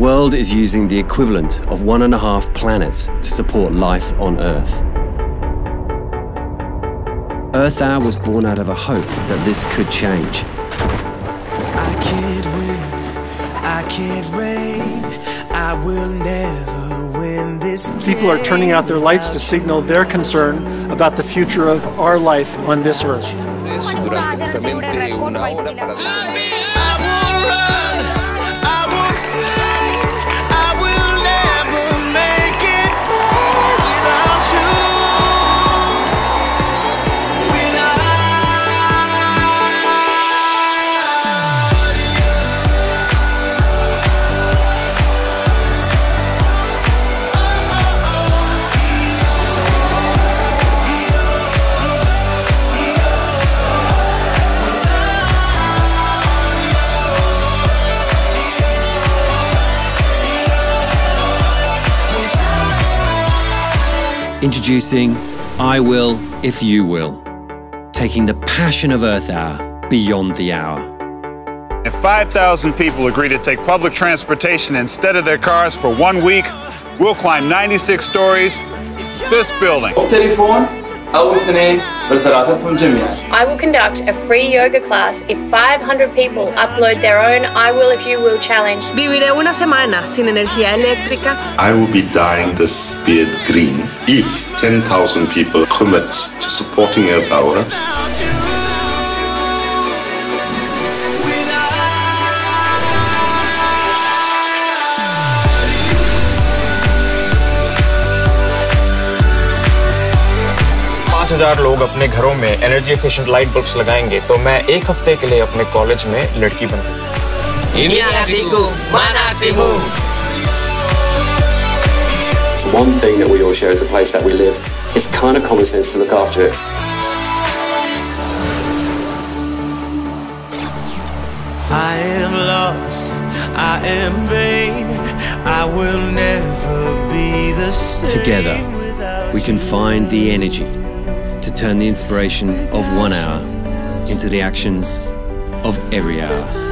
world is using the equivalent of 1.5 planets to support life on Earth. Earth Hour was born out of a hope that this could change. I can't win, I can't reign, I will never win this game. People are turning out their lights to signal their concern about the future of our life on this Earth. Introducing I Will If You Will, taking the passion of Earth Hour beyond the hour. If 5,000 people agree to take public transportation instead of their cars for 1 week, we'll climb 96 stories, this building. I will conduct a free yoga class if 500 people upload their own I Will If You Will challenge. Viviré una semana sin energía eléctrica. I will be dyeing this beard green if 10,000 people commit to supporting Earth Hour. लोग अपने घरों में energy efficient light bulbs लगाएंगे तो मैं 1 हफ्ते के लिए अपने कॉलेज में लड़की बनूंगा। One thing that we all share is the place that we live. It's kind of common sense to look after it. I am lost, I am vain, I will never be the same. Together, we can find the energy to turn the inspiration of 1 hour into the actions of every hour.